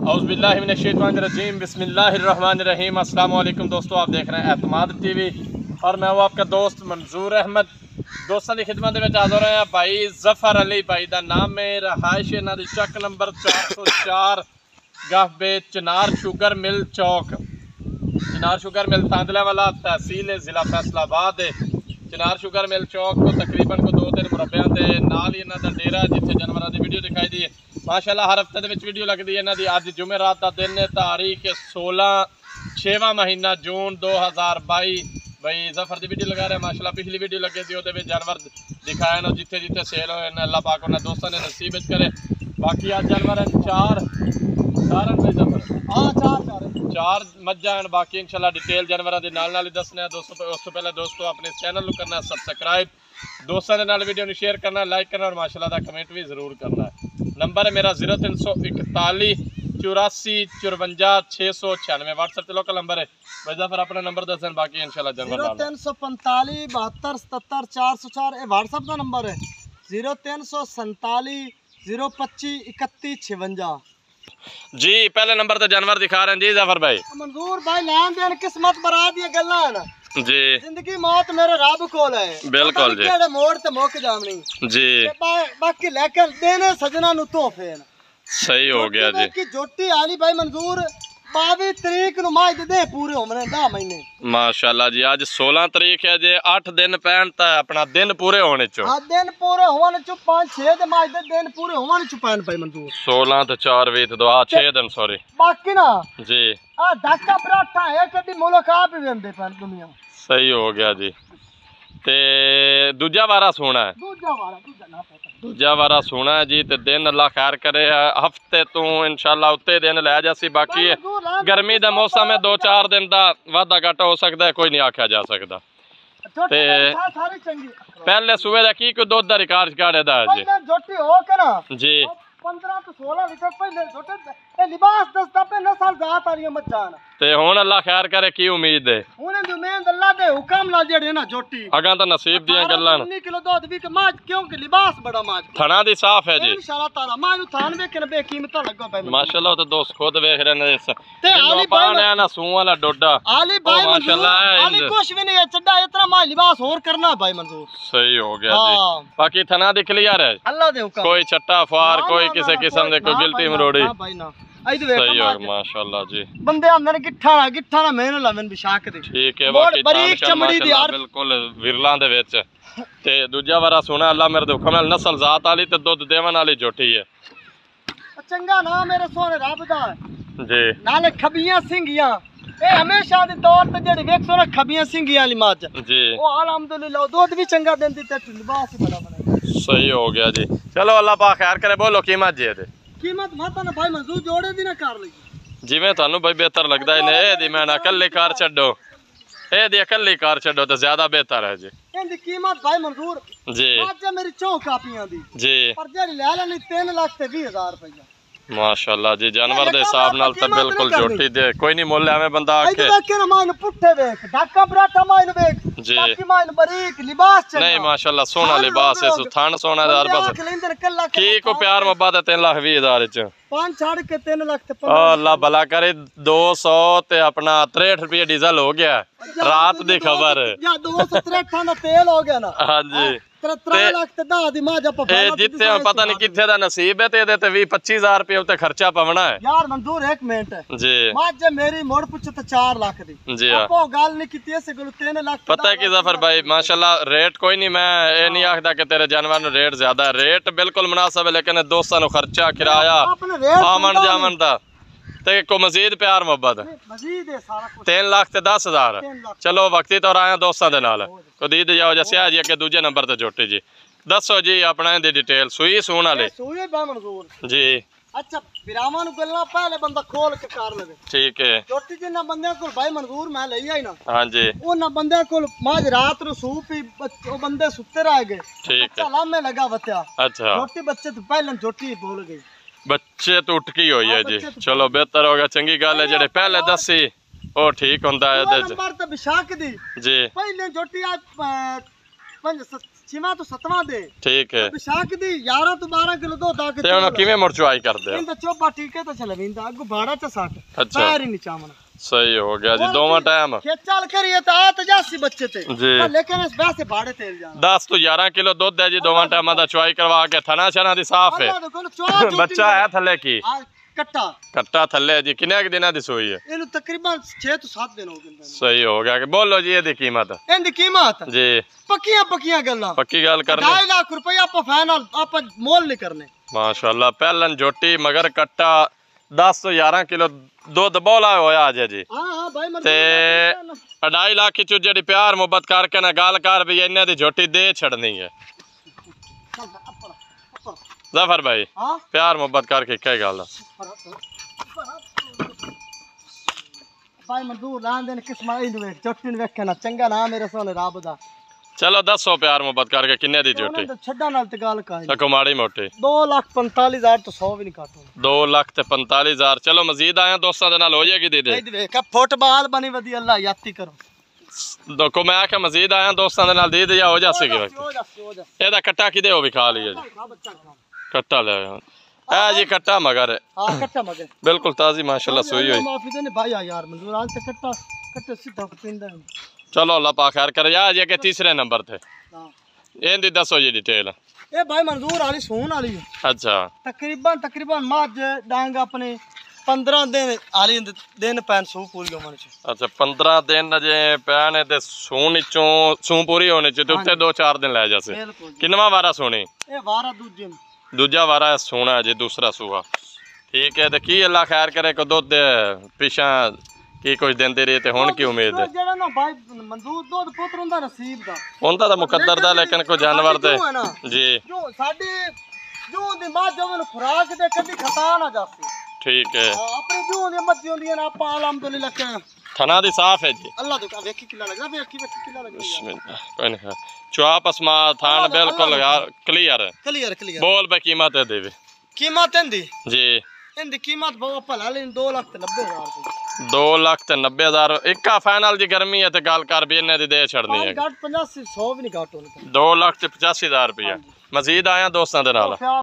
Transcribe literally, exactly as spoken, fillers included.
औज़ुबिल्लाहिमिनश्शैतानिर्रजीम बिस्मिल्लाहिर्रहमानिर्रहीम। अस्सलाम वालेकुम दोस्तों, आप देख रहे हैं एतमाद टीवी और मैं हूँ आपका दोस्त मंजूर अहमद। दोस्तों की खिदमत में हाज़िर हैं भाई जफ़र अली भाई का नाम है, रहायश इन्हां दी चक नंबर चार सौ चार गाफबे चिनार शुगर मिल चौक, चिनार शुगर मिल तांदला वाला तहसील ज़िला फैसलाबाद है। चिनार शुगर मिल चौक को तकरीबन को दो दिन मुरब्बियां ते नाल ही इन्हां दा डेरा जिथे जानवरां दी वीडियो दिखाई दी है। माशाअल्लाह हर हफ्ते दे विच वीडियो लगदी है इन्हां दी। अज जुमेरात दा दिन है, तारीख सोलह छेवां महीना जून दो हज़ार बाई। भाई जफर की वीडियो लगा रहे हैं माशाल्लाह। पिछली वीडियो लगे थी वो जानवर दिखाए ना जिथे जिथे सेल होए ना, अल्लाह पाक उन्हें दोस्तों ने नसीब करे। बाकी आज जानवर हैं चार चार जफर हाँ चार चार चार मज्जा हैं। बाकी इंशाल्लाह डिटेल जानवरों के नाल नाल ही दसने हैं दोस्तों। उस तो पहले दोस्तों अपने चैनल को करना सब्सक्राइब, दोस्तों के नाल वीडियो को शेयर करना, लाइक करना और माशाल्लाह दा कमेंट भी जरूर करना है। नंबर है मेरा जीरो तीन सौ इकताली चौरासी चुरवंजा छे सौ छियानवे व्हाट्सएप से लोकल नंबर है। वजह फिर अपना नंबर दस बाकी इंशाल्लाह जानवर तीन सौ पैंताली बहत्तर सतहत्तर चार सौ चार व्हाट्सएप का नंबर है। जीरो तीन सौ संताली जीरो पच्ची इकतीस छिवंजा जी। पहले नंबर तो जानवर दिखा रहे हैं जी जफर भाई। मंजूर भाई लैन देन किस्मत बरा दी गल्लां है ना जी। जिंदगी मौत मेरे रब कोल है, बिल्कुल जी। केड़े मोड़ ते मुक जावनी जी। बाकी लेकिन देने सजना नु तोहफे ना सही हो गया जी। की जोटी आली भाई मंजूर बाईस तरीक नु माज दे पूरे होने दस महीने माशाल्लाह जी। आज सोलह तरीक है जी, आठ दिन पैन ता अपना दिन पूरे होने चो। हां दिन पूरे होने चो पाँच छह दे माज दे दिन पूरे होने चो पैन भाई मंजूर सोलह ते चार वीत दो आ छह दिन सॉरी बाकी ना जी। आ ढाका पराठा है कदी मुलाकात भी वेंदे पैन दुनिया सही हो गया जी। ते दूजा वारा सोना है, दूजा वारा दूजा ना पता दूजा वारा सोना है जी। ते दिन अल्लाह खैर करे हफ्ते तू इंशाल्लाह उत्ते दिन लै जासी। बाकी गर्मी दा मौसम है, दो चार दिन दा वाधा घाटा हो सकता है, कोई नहीं आख्या जा सकता। ते पहले सुबह दा की कोई दुध दा रिकॉर्ड काढ़े दा है जी जोटी हो के ना जी पंद्रह तो सोलह लीटर पहले जोटे ए लिबास दसदा पे नस्ल जात आ रही मज्जान ते हुन अल्लाह खैर करे की उम्मीद है। हुन दी उम्मीद अल्लाह दे हुक्म नाल जेड़े ना जोटी अगा तो नसीब दियां गल्लां उन्नीस किलो दूध भी के माज क्योंकि लिबास बड़ा माज थना दी साफ है जी इंशाल्लाह ताला माज नु थान वेख के बेकीमत लगा भाई माशाल्लाह। तो दोस्त खुद देख रहे ने ते आली पाने ना सूं वाला डोडा आली भाई माशाल्लाह आली कुछ भी नहीं है चड्डा इतना माज लिबास और करना भाई मंजूर सही हो गया जी। बाकी थना दी क्लियर है अल्लाह दे हुक्म, कोई छट्टा फार कोई किसी किस्म दे कोई गिल्टी मरोड़ी भाई ना आई तो सही हो माशाल्लाह जी। बंदे अंदर गिट्ठा ना गिट्ठा ना मैंने लावन बिशाक दे ठीक है। बाकी बरीक चमड़ी दी यार बिल्कुल विरलां दे विच ते दूजा वारा सोना अल्लाह मेरे दे हुक्म नाल नस्ल जात वाली ते दुध देवन वाली जोटी है। चंगा ना मेरे सोने रब दा जी। नाले खबियां सिंगियां ए हमेशा दे तौर ते जेडी वेख सो ना खबियां सिंगियां वाली मज जी ओ अलहमदुलिल्लाह दूध भी चंगा देंदी ते लिबास ही बड़ा बना। सही हो गया जी। चलो अल्लाह पाक खैर करे। बोलो कीमत जी दे कीमत माता ना भाई मंजूर जोड़े दी ना कर लगी जिवें थानू भाई बेहतर लगदा है ने ए दी मैं ना कल्ली कार छड्डो ए दी कल्ली कार छड्डो तो ज्यादा बेहतर है जी। इनदी कीमत भाई मंजूर जी आज मेरी चौ कापियां दी जी पर जेडी ले लेनी तीन लाख ते बीस हजार रुपया माशाल्लाह जी। जानवर दे हिसाब नाल तो बिल्कुल जोटी दे कोई नहीं मोल हमें बंदा आखे देखे ना माइन पुट्ठे देख ढाका पराठा माइन देख जी बाकी माइन बारीक लिबास चंगा नहीं माशाल्लाह सोना लिबास है थान सोना हजार बस की को प्यार मोहब्बत है तीन लाख बीस हजार च पांच छाड़ के तीन लाख ते अल्लाह भला करे दो सौ ते अपना तिरसठ रुपये डीजल हो गया रात दी खबर या दो सौ तिरसठ दा तेल हो गया ना हां जी जिथे पता नहीं किथे दा नसीब है ते ते बीस पच्चीस हजार रुपये उत्ते खर्चा पवना है यार मंजूर एक मिनट जी। मां मेरी मोड़ पूछे तो चार लाख दी जी आपो गल नहीं कीती ऐसे गुल तीन लाख पता है कि जफर भाई माशाल्लाह रेट कोई नहीं मैं ये नहीं आखदा कि तेरे जानवर नु रेट ज्यादा है, रेट बिल्कुल मुनासिब है लेकिन दोस्तां नु खर्चा किराया आमन जामन दा ते को मजीद प्यार मोहब्बत मजीद है सारा कुछ तीन लाख ते दस हजार चलो वक्ती तौर आया दोस्तां दे नाल को दी दे जाओ जैसे जी अगे दूजे नंबर ते जोटी जी। दसो जी अपना दी डिटेल सुई सून वाले सुई बा मंजूर जी। अच्छा विरामा नु गल्ला पहले बंदा खोल के कर लेवे ठीक है। जोटी जिन्ना बंदे को भाई मंजूर मैं लई आई ना हां जी ओना बंदे को माज रात नु सूप ही ओ बंदे सुते रह गए ठीक है लामे लगा बत्या अच्छा जोटी बच्चे तो पहले जोटी बोल गई बच्चे तो उठकी होई है जी। चलो बेहतर होगा चंगी गल है जेडे पहले दसी ओ ठीक हुंदा है दे नंबर ते बिशाक दी जी पहले जोटी आज ਛੇਵਾਂ ਤੋਂ ਸੱਤਵਾਂ ਦੇ ਠੀਕ ਹੈ ਵਿਸ਼ਾਖ ਦੀ ਗਿਆਰਾਂ ਤੋਂ ਬਾਰਾਂ ਕਿਲੋ ਦੁੱਧ ਆ ਕੇ ਤੇ ਉਹਨੂੰ ਕਿਵੇਂ ਮੁਰਚਵਾਈ ਕਰਦੇ ਹੋ ਇਹਦਾ ਚੋਬਾ ਟੀਕੇ ਤਾਂ ਚਲਵਿੰਦਾ ਅੱਗੋਂ ਭਾੜਾ ਚ ਸੱਟ ਅੱਛਾ ਪੈਰ ਹੀ ਨਹੀਂ ਚਾਮਣਾ सही हो गया जी दोवां टाइम खेचल करिए तो आ तो जासी बच्चे थे जी लेकिन इस वैसे भाड़े तेल जाना दस तो ग्यारह किलो दूध है जी दोवां टाइम दा चुआई करवा के थना छना दी साफ है बच्चा है थल्ले की कट्टा कट्टा थल्ले जी किन्ने के दिना दी सोई है इनु तकरीबन छह तो सात दिन हो गए सही हो गया कि बोलो जी ये दी कीमत इनदी कीमत जी पक्कियां पक्कियां गल्ला पक्की गल करनी ढाई लाख रुपया आप फाइनल आप मोल नहीं करने माशाल्लाह पहलन जोटी मगर कट्टा दस तो ग्यारह किलो दुध बोला होया आज जी हां हां भाई ते ढाई लाख की जेडी प्यार मोहब्बत करके ना गाल कर भी इन्ने दी झोटी दे छड़नी है जफर भाई हां प्यार मोहब्बत करके क्या गल भाई मंजूर लान देन किस्मा इन वेख झोटी ने वेखे ना चंगा ना मेरे सोने रब दा चलो दसो प्यार मोहब्बत करके किन्ने दी झोटी छड्डा नाल ते गल काई सको माड़ी मोटी दो लाख पैंतालीस हजार तो सौ भी नहीं काटो दो लाख ते पैंतालीस हजार चलो मजीद आया दोस्तों दे नाल हो जाएगी दीदी देख फुटबॉल बनी वदी अल्लाह याती करो देखो मैं आख्या मजीद आया दोस्तों दे नाल दीदी या हो जासी कि हो जा हो जा एदा कट्टा किदे हो भी खा लिया जी कट्टा ले ए जी कट्टा मगर हां कट्टा मगर बिल्कुल ताजी माशाल्लाह सोई हुई माफी देने भाई यार मंजूर आज तक कट्टा कट्टे सीधा पिंदा चलो अल्लाह पाक खैर करे यार ये के तीसरे नंबर थे हां एंदी दसो जी डिटेल ए भाई मंजूर वाली सोन वाली अच्छा तकरीबन तकरीबन माज डांग अपने पंद्रह दिन आली दिन पैन सू पूरी होने च अच्छा पंद्रह दिन जे पैन ते सून चों सू पूरी होने च ते उत्ते दो चार दिन ले जासे किन्नवा वारा सोनी ए वारा दूजे दूजा वारा सोना जी दूसरा सूहा ठीक है ते की अल्लाह खैर करे को दुध पिछा की कुछ देंदे रहे ते हुन की उम्मीद है जेड़ा ना भाई मंजूर दुध पुत्र हुंदा नसीब दा हुंदा दा मुकद्दर दा लेकिन कोई जानवर ते जी जो साडी जो दी मां जवन खुराक दे कदी खता ना जासी ठीक है अपनी जो दी मर्जी होंदी ना आपा अलहमदुलिल्लाह के थना दी साफ है जी अल्लाह तो वेखी किला लगा वेखी वेखी किला लगा बिस्मिल्लाह कोई नहीं चुआप असमा थान बिल्कुल क्लियर क्लियर क्लियर बोल बे कीमत है देवी कीमत इंदी जी इंदी कीमत बहुत भला लेन दो लाख ते नब्बे हजार दो लाख ते नब्बे हजार इक्का फाइनल जी गर्मी है ते गल कर भी इन्ने दी दे छड़नी है घट पचासी सौ भी नहीं घट होने दो लाख ते पचासी हजार रुपया मजीद आया दोस्तों दे नाल